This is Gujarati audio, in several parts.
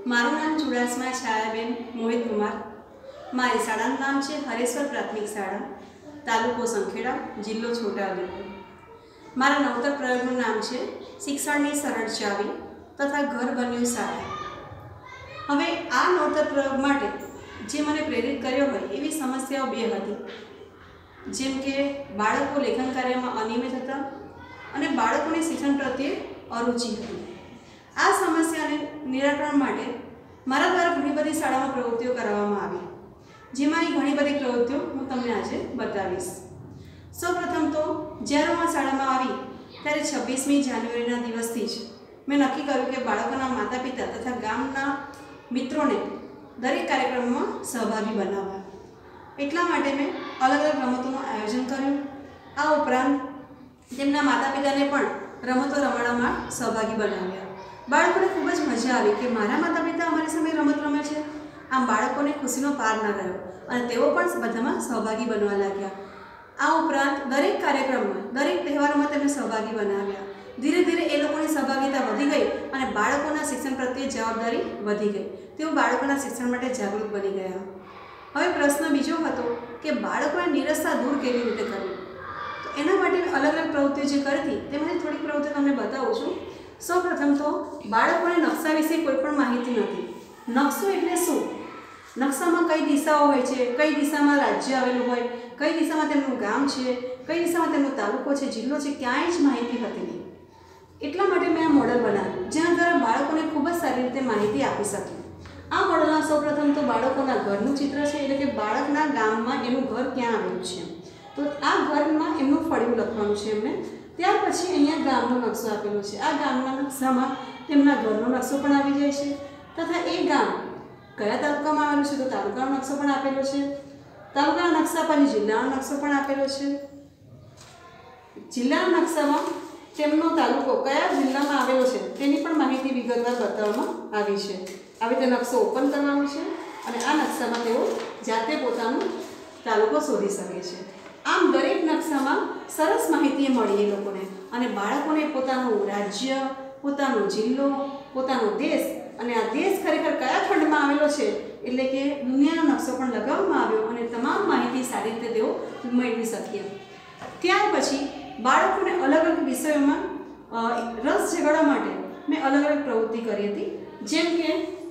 મારું નામ ચુડાસમા છાયાબેન મોહિત કુમાર। મારી શાળાનું નામ છે હરેશ્વર પ્રાથમિક શાળા, તાલુકો સંખેડા, જિલ્લો છોટાઉદેપુર। મારા નવતર પ્રયોગનું નામ છે શિક્ષણની સરળ ચાવી તથા ઘર બન્યું શાળા। હવે આ નવતર પ્રયોગ માટે જે મને પ્રેરિત કર્યો હોય એવી સમસ્યાઓ બે હતી, જેમ કે બાળકો લેખન કાર્યમાં અનિયમિત હતા અને બાળકોની શિક્ષણ પ્રત્યે અરુચિ હતી। આ સમસ્યાને નિરાકરણ માટે મારા દ્વારા ઘણી બધી શાળામાં પ્રવૃત્તિઓ કરવામાં આવી, જેમાંની ઘણી બધી પ્રવૃત્તિઓ હું તમને આજે બતાવીશ। સૌપ્રથમ તો જ્યારે હું આ શાળામાં આવી ત્યારે 26મી જાન્યુઆરીના દિવસથી જ મેં નક્કી કર્યું કે બાળકોના માતા પિતા તથા ગામના મિત્રોને દરેક કાર્યક્રમમાં સહભાગી બનાવવા। એટલા માટે મેં અલગ અલગ રમતોનું આયોજન કર્યું। આ ઉપરાંત તેમના માતા પિતાને પણ રમતો રમાડવામાં સહભાગી બનાવ્યા। બાળકોને ખૂબ જ મજા આવી કે મારા માતા પિતા અમારી સામે રમત રમે છે। આમ બાળકોને ખુશીનો પાર ન રહ્યો અને તેઓ પણ બધામાં સહભાગી બનવા લાગ્યા। આ ઉપરાંત દરેક કાર્યક્રમમાં, દરેક તહેવારોમાં તેમને સહભાગી બનાવ્યા। ધીરે ધીરે એ લોકોની સહભાગિતા વધી ગઈ અને બાળકોના શિક્ષણ પ્રત્યે જવાબદારી વધી ગઈ। તેઓ બાળકોના શિક્ષણ માટે જાગૃત બની ગયા। હવે પ્રશ્ન બીજો હતો કે બાળકોને નિરસતા દૂર કેવી રીતે કરવી, તો એના માટે અલગ અલગ પ્રવૃત્તિઓ જે કરતી તેમાંથી થોડીક પ્રવૃત્તિઓ તમને બતાવું છું। સૌપ્રથમ તો બાળકોને નકશા વિશે કોઈ પણ માહિતી નથી। નકશો એટલે શું? નકશામાં કઈ દિશાઓ હોય છે, કઈ દિશામાં રાજ્ય આવેલું હોય, કઈ દિશામાં તેમનું ગામ છે, કઈ દિશામાં તેમનો તાલુકો છે, જિલ્લો છે, ક્યાંય જ માહિતી હતી નહીં। એટલા માટે મેં આ મોડલ બનાવ્યું, જેના દ્વારા બાળકોને ખૂબ જ સારી રીતે માહિતી આપી શકું। આ મોડલમાં સૌપ્રથમ તો બાળકોના ઘરનું ચિત્ર છે, એટલે કે બાળકના ગામમાં એનું ઘર ક્યાં આવેલું છે, તો આ ઘરમાં એમનું ફળિયું લખવાનું છે એમને। ત્યાર પછી અહીંયા ગામનો નકશો આપેલો છે। આ ગામના નકશામાં તેમના ઘરનો નકશો પણ આવી જાય છે તથા એ ગામ કયા તાલુકામાં આવેલું છે તો તાલુકાનો નકશો પણ આપેલો છે। તાલુકાના નકશા પછી જિલ્લાનો નકશો પણ આપેલો છે। જિલ્લાના નકશામાં તેમનો તાલુકો કયા જિલ્લામાં આવેલો છે તેની પણ માહિતી વિગતવાર બતાવવામાં આવી છે। આવી રીતે નકશો ઓપન કરવાનો છે અને આ નકશામાં તેઓ જાતે પોતાનો તાલુકો શોધી શકે છે। આમ દરેક નકશામાં સરસ માહિતી મળી એ લોકોને અને બાળકોને પોતાનું રાજ્ય, પોતાનો જિલ્લો, પોતાનો દેશ અને આ દેશ ખરેખર કયા ખંડમાં આવેલો છે એટલે કે દુનિયાનો નકશો પણ લગાવવામાં આવ્યો અને તમામ માહિતી સારી રીતે તેઓ મેળવી શક્યા। ત્યાર પછી બાળકોને અલગ અલગ વિષયોમાં રસ જગાડવા માટે મેં અલગ અલગ પ્રવૃત્તિ કરી હતી, જેમ કે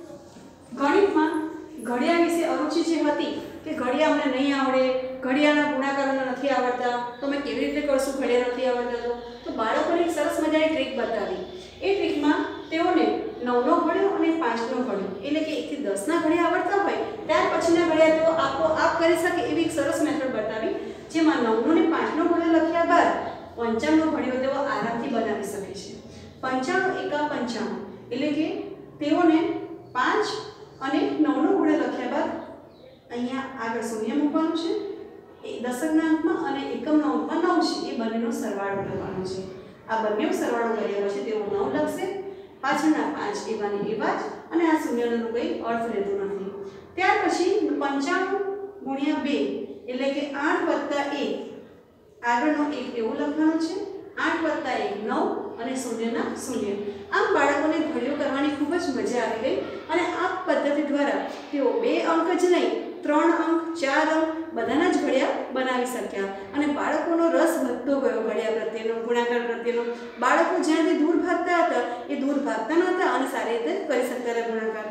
ગણિતમાં ઘડિયા વિશે અરુચિ જે હતી કે ઘડિયા અમને નહીં આવડે, ઘડિયાના ગુણાકારોને નથી આવડતા, તો અમે કેવી રીતે કરશું, ઘડિયા નથી આવડતા તો બાળકોને એક સરસ મજાની ટ્રીક બતાવી। એ ટ્રીકમાં તેઓને 9નો ઘડિયો અને 5નો ઘડિયો એટલે કે 1 થી 10ના ઘડિયા આવડતા હોય ત્યાર પછીના ઘડિયા તેઓ આપોઆપ કરી શકે એવી એક સરસ મેથડ બતાવી, જેમાં 9નો અને 5નો ઘડિયો લખ્યા બાદ 55નો ઘડિયો તેઓ આરામથી બનાવી શકે છે। 95 એકા 95 એટલે કે તેઓને 5 અને 9નો ઘડિયો લખ્યા બાદ અહીંયા આગળ શૂન્ય મૂકવાનું છે, દશકના અંકમાં અને એકમના અંકમાં 9 છે એ બંનેનો સરવાળો કરવાનો છે। આ બંનેનો સરવાળો કર્યા પછી તેઓ 9 લખશે, પાછળના 5 એવાને એવા જ અને આ શૂન્યનો કોઈ અર્થ રહેતો નથી। ત્યાર પછી 95 ગુણ્યા 2 એટલે કે 8 + 1 આગળનો 1 એવો લખવાનો છે, 8 + 1 9 અને શૂન્યના શૂન્ય। આમ બાળકોને ઘડિયો કરવાની ખૂબ જ મજા આવી ગઈ અને આ પદ્ધતિ દ્વારા તેઓ 2 અંક જ નહીં 3 અંક 4 અંક બધાના જ ઘડિયા બનાવી શક્યા અને બાળકોનો રસ વધતો ગયો ઘડિયા પ્રત્યેનો, ગુણાકાર પ્રત્યેનો। બાળકો જ્યાંથી દૂર ભાગતા હતા એ દૂર ભાગતા નહોતા અને સારી રીતે કરી શકતા હતા ગુણાકાર।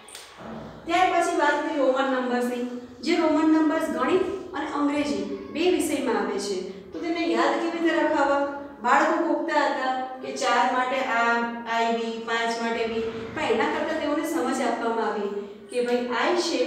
ત્યાર પછી વાત કરી રોમન નંબર્સની, જે રોમન નંબર્સ ગણિત અને અંગ્રેજી બે વિષયમાં આવે છે, તો તેને યાદ કેવી રીતે રખાવવા? બાળકો પૂછતા હતા કે 4 માટે આ I V, 5 માટે V, પણ એના કરતાં તેઓને સમજ આપવામાં આવી કે ભાઈ I છે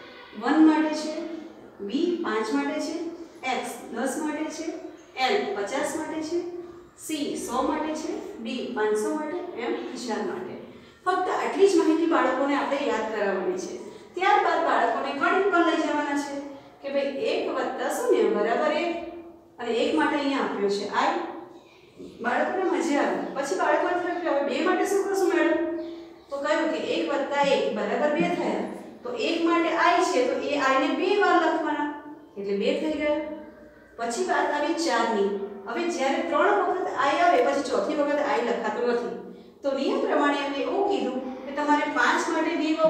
1 માટે છે, B 5 માટે છે, X 10 માટે છે, L 50 માટે છે, C 100 માટે છે, D 500 માટે, M 1000 માટે। ફક્ત આટલી જ માહિતી બાળકોને આપણે યાદ કરાવવાની છે। ત્યારબાદ બાળકોને ગણિત પર લઈ જવાના છે કે ભાઈ 1 + 0 = 1 અને 1 માટે અહીંયા આપ્યો છે I। બાળકોને મજા આવી। પછી બાળકોને થયું કે હવે 2 માટે શું કરશું મેડમ? તો કહ્યું કે 1 + 1 = 2 થયા, તો 1 માટે I છે તો એ I ને 2 વાર લખવાના એટલે 2 થઈ ગયા। પછી વાત આવી 4ની। હવે જ્યારે 3 વખત I આવે પછી ચોથી વખત I લખાતો નથી, તો નિયમ પ્રમાણે એમણે એવું કીધું કે તમારે 5 માટે 2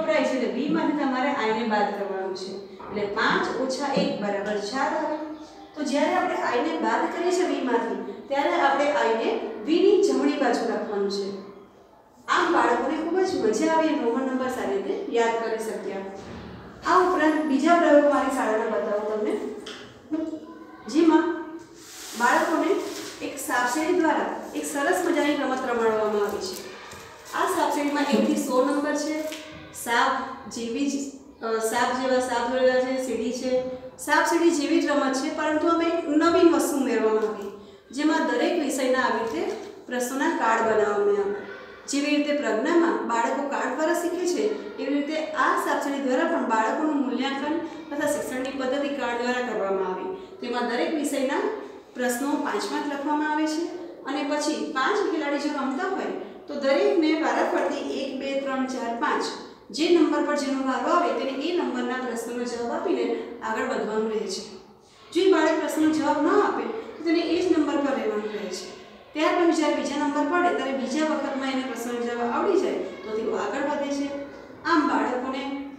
બંનેમાંથી તમારે આઈને બાદ કરવાનું છે એટલે 5 ઓછા 1 બરાબર 4 આવે। તો જ્યારે આપણે આઈને બાદ કરીએ છીએ v માંથી ત્યારે આપણે આઈને v ની જમણી બાજુ રાખવાનું છે। આમ બાળકોને ખૂબ જ મજા આવી રોમન નંબર સારી રીતે યાદ કરી શક્યા। આ ઉપરાંત બીજા પ્રયોગ મારી શાળાના બતાવું તમને, જેમાં બાળકોને એક સાપસીડી દ્વારા એક સરસ મજાની રમત રમાડવામાં આવી છે। આ સાપસીડીમાં 1 થી 100 નંબર છે। સાપ જેવી જ સાપ જેવા સાપ દોરેલા છે, સીડી છે, સાપસીડી જેવી જ રમત છે, પરંતુ અમે એક નવીન વસ્તુ ઉમેરવામાં આવી, જેમાં દરેક વિષયના આવી રીતે પ્રશ્નોના કાર્ડ બનાવવામાં આવ્યા। જેવી રીતે પ્રજ્ઞામાં બાળકો કાર્ડ દ્વારા શીખે છે, એવી રીતે આ સાપસીડી દ્વારા પણ બાળકોનું મૂલ્યાંકન તથા શિક્ષણની પદ્ધતિ કાર્ડ દ્વારા કરવામાં આવી। તેમાં દરેક વિષયના પ્રશ્નો 5 લખવામાં આવે છે અને પછી 5 ખેલાડી જો રમતા હોય તો દરેકને વારાફરતી 1 2 3 4 5 જે નંબર પર જેનો વારો આવે તેને એ નંબરના પ્રશ્નનો જવાબ આપીને આગળ વધવાનું રહે છે। જો એ બાળક પ્રશ્નનો જવાબ ન આપે તો તેને એ જ નંબર પર રહેવાનું રહે છે। ત્યાર પછી જ્યારે બીજા નંબર પડે ત્યારે બીજા વખતમાં એને પ્રશ્નનો જવાબ આવડી જાય તો તેઓ આગળ વધે છે। આમ બાળકોને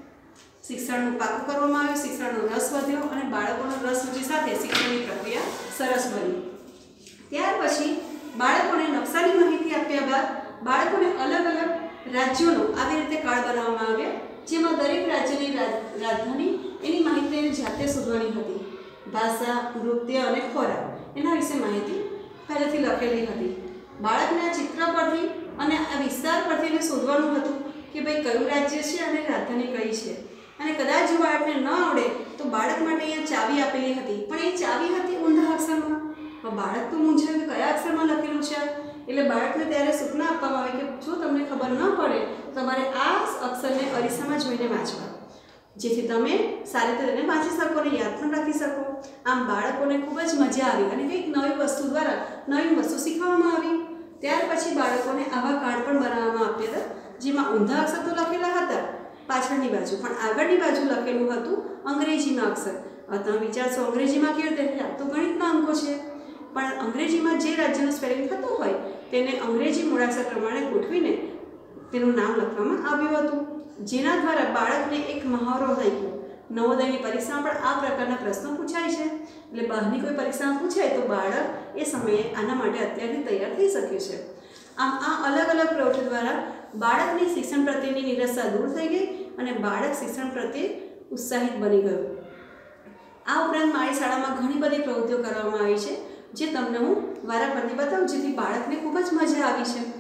શિક્ષણનું પાકું કરવામાં આવ્યું, શિક્ષણનો રસ વધ્યો અને બાળકોનો રસ રુચિ સાથે શિક્ષણની પ્રક્રિયા સરસ બની। ત્યાર પછી બાળકોને નકશાની માહિતી આપ્યા બાદ બાળકોને અલગ અલગ રાજ્યોનો આવી રીતે કાર્ડ બનાવવામાં આવ્યા, જેમાં દરેક રાજ્યની રાજધાની એની માહિતી જાતે શોધવાની હતી। ભાષા, નૃત્ય અને ખોરાક એના વિશે માહિતી પહેલેથી લખેલી હતી। બાળકને આ ચિત્ર પરથી અને આ વિસ્તાર પરથી એને શોધવાનું હતું કે ભાઈ કયું રાજ્ય છે અને રાજધાની કઈ છે। અને કદાચ જો બાળકને ન આવડે તો બાળક માટે અહીંયા ચાવી આપેલી હતી, પણ એ ચાવી હતી ઊંધા અક્ષરમાં। તો બાળક તો મૂંઝાયું કે કયા અક્ષરમાં લખેલું છે, એટલે બાળકને ત્યારે સૂચના આપવામાં આવે કે જો તમને ખબર ન પડે તો તમારે આ અક્ષરને અરીસામાં જોઈને વાંચવા, જેથી તમે સારી રીતે તેને વાંચી શકો અને યાદ પણ રાખી શકો। આમ બાળકોને ખૂબ જ મજા આવી અને કંઈક નવી વસ્તુ દ્વારા નવી વસ્તુ શીખવામાં આવી। ત્યાર પછી બાળકોને આવા કાર્ડ પણ બનાવવામાં આવ્યા હતા, જેમાં ઊંધા અક્ષર તો લખેલા હતા પાછળની બાજુ, પણ આગળની બાજુ લખેલું હતું અંગ્રેજીમાં અક્ષર। તમે વિચારશો અંગ્રેજીમાં કેવી રીતે, તો ગણિતના અંકો છે, પણ અંગ્રેજીમાં જે રાજ્યનું સ્પેલિંગ થતું હોય તેને અંગ્રેજી મૂળાક્ષર પ્રમાણે ગોઠવીને તેનું નામ લખવામાં આવ્યું હતું, જેના દ્વારા બાળકને એક મહાવરો થઈ ગયો। નવોદયની પરીક્ષામાં પણ આ પ્રકારના પ્રશ્નો પૂછાય છે, એટલે બહારની કોઈ પરીક્ષામાં પૂછાય તો બાળક એ સમયે આના માટે અત્યારથી તૈયાર થઈ શકે છે। આમ આ અલગ અલગ પ્રવૃત્તિ દ્વારા બાળકની શિક્ષણ પ્રત્યેની નિરાશા દૂર થઈ ગઈ અને બાળક શિક્ષણ પ્રત્યે ઉત્સાહિત બની ગયું। આ ઉપરાંત મારી શાળામાં ઘણી બધી પ્રવૃત્તિઓ કરવામાં આવી છે, જે તમને હું વારાફરતી બતાવું, જેથી બાળકને ખૂબ જ મજા આવી છે।